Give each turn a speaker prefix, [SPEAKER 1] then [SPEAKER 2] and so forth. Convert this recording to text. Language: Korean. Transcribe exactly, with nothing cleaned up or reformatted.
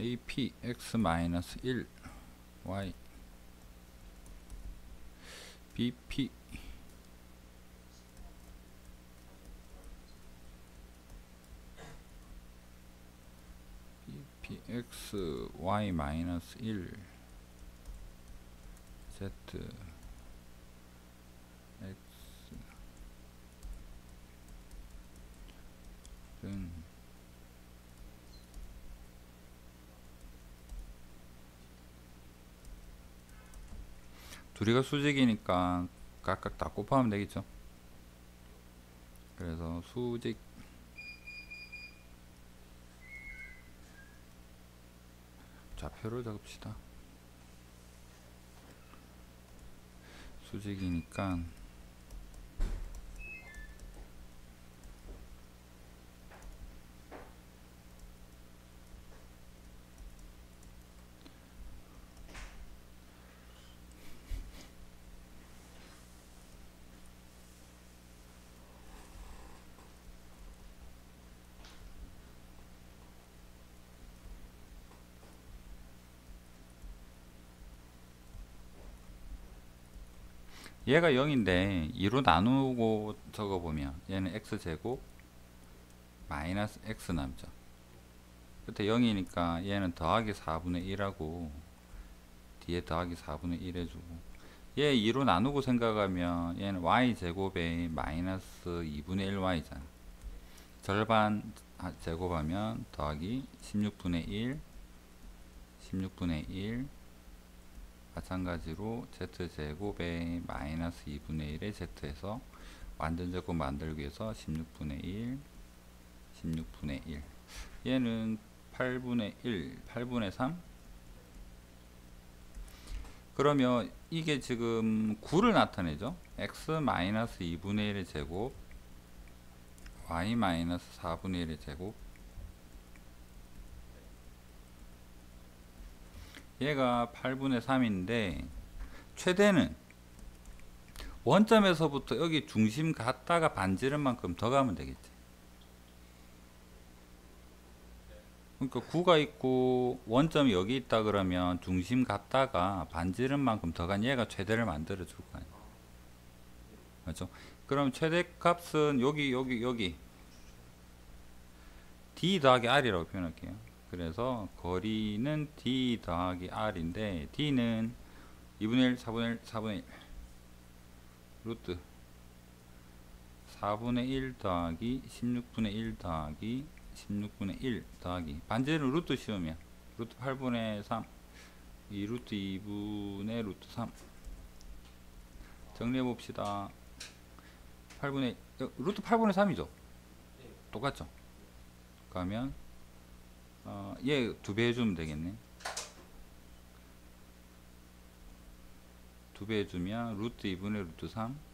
[SPEAKER 1] 에이피 x 마이너스 일 y bp bpx y 마이너스 일 z x 은 둘이가 수직이니까 각각 다 곱하면 되겠죠. 그래서 수직 좌표를 적읍시다. 수직이니까 얘가 영인데 이로 나누고 적어보면 얘는 x제곱 마이너스 x 남죠. 그때 영이니까 얘는 더하기 사분의 일 하고 뒤에 더하기 사분의 일 해주고, 얘 이로 나누고 생각하면 얘는 y제곱에 마이너스 이분의 일 와이잖아. 절반 제곱하면 더하기 십육분의 일 십육분의 일 마찬가지로 z제곱에 마이너스 이분의 일에 z에서 완전제곱 만들기 위해서 십육분의 일 십육분의 일, 얘는 팔분의 일 팔분의 삼. 그러면 이게 지금 구를 나타내죠. x 마이너스 이분의 일의 제곱 y 마이너스 사분의 일의 제곱, 얘가 팔분의 삼인데 최대는 원점에서부터 여기 중심 갔다가 반지름 만큼 더 가면 되겠지. 그러니까 구가 있고 원점이 여기 있다 그러면 중심 갔다가 반지름 만큼 더 간 얘가 최대를 만들어 줄 거 아니야. 맞죠? 그럼 최대 값은 여기 여기 여기 d 더하기 r이라고 표현할게요. 그래서 거리는 d 더하기 r인데 d는 이분의 일 사분의 일 사분의 일 루트 사분의 일 더하기 십육분의 일 더하기 십육분의 일 더하기 반지름 루트 씌우면 루트 팔분의 삼 이 루트 이분의 루트 삼. 정리해 봅시다. 팔분의 루트 팔분의 삼이죠. 똑같죠. 그러면 어, 얘 두 배 해주면 되겠네. 두 배 해주면 루트 이분의 루트 삼